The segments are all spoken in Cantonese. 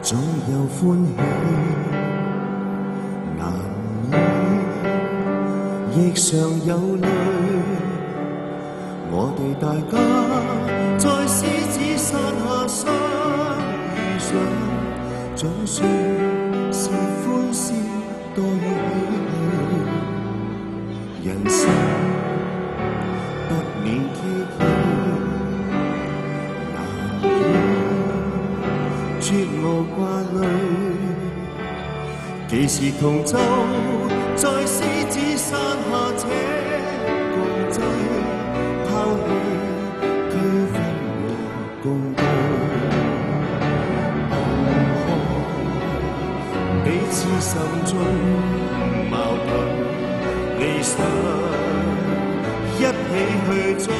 總有歡喜，難免亦常有淚。我哋大家在獅子山下相遇上，總算是歡笑多於唏噓。人生不免揭曉，絕無掛慮，幾時同舟在獅子山下這共濟，拋棄區分和共對，彼此心中矛盾理想，一起去追。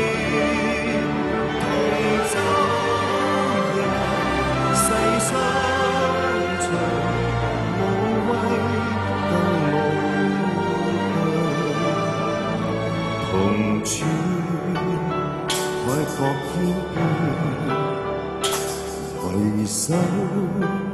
同處海角天邊，回首。